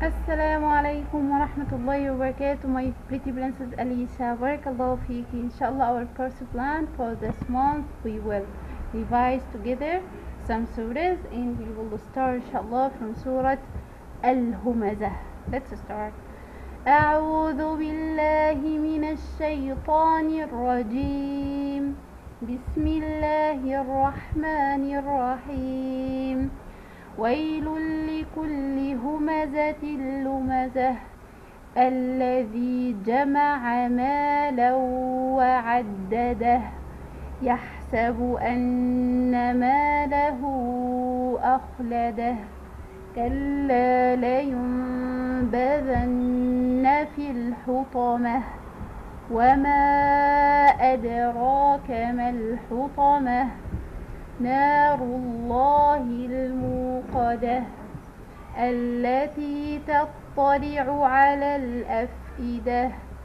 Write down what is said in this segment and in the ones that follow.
السلام عليكم ورحمة الله وبركاته. My pretty princess Alicia, barakallahu fiki. Inshallah, our course plan for this month we will revise together some surahs, and we will start inshallah from surah Al-Humazah. Let's start. أعوذ بالله من الشيطان الرجيم. بسم الله الرحمن الرحيم. ويل لكل همزة لمزة الذي جمع مالا وعدده يحسب أن ماله أخلده كلا لينبذن في الحطمة وما أدراك ما الحطمة نار الله الموقدة التي تطلع على الأفئدة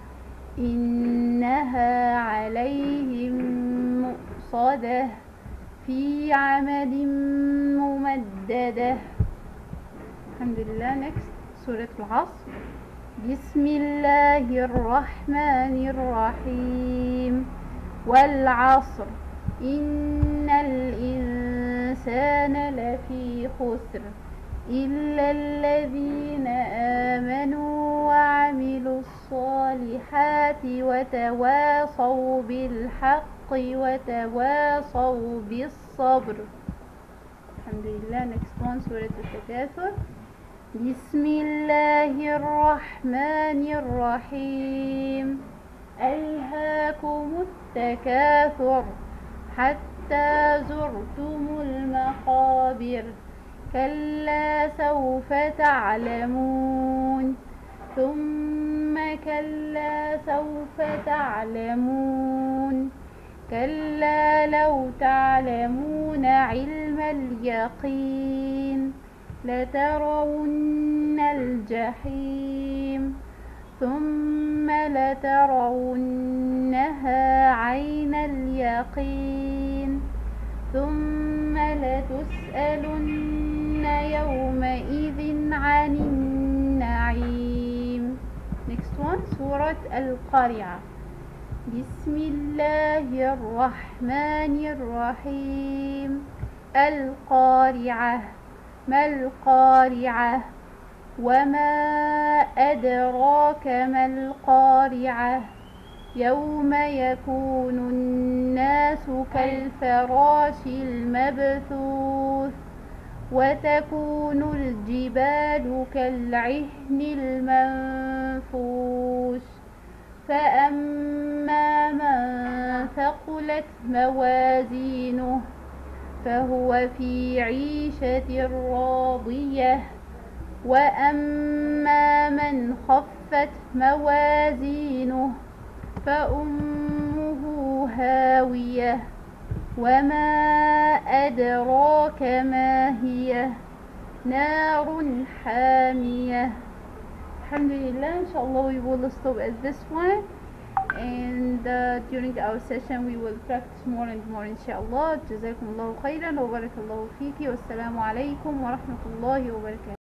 إنها عليهم مؤصدة في عمد ممددة. الحمد لله. next سورة العصر. بسم الله الرحمن الرحيم. والعصر إن الإنسان لفي خسر إلا الذين آمنوا وعملوا الصالحات وتواصوا بالحق وتواصوا بالصبر. الحمد لله. next one سورة التكاثر. بسم الله الرحمن الرحيم. ألهاكم التكاثر حتى زرتم المقابر كلا سوف تعلمون ثم كلا سوف تعلمون كلا لو تعلمون علم اليقين لترون الجحيم ثم لترونها عين اليقين ثم لتسألن يومئذ عن النعيم. next one سورة القارعة. بسم الله الرحمن الرحيم. القارعة ما القارعة وما أدراك ما القارعة يوم يكون الناس كالفراش المبثوث وتكون الجبال كالعهن المنفوش فأما من ثقلت موازينه فهو في عيشة راضية وأما من خفت موازينه فأمه هاوية وما أدراك ما هي نار حامية. الحمد لله. inshallah we will stop at this one, and during our session we will practice more and more inshallah. جزاكم الله خيرا وبارك الله فيك والسلام عليكم ورحمة الله وبركاته.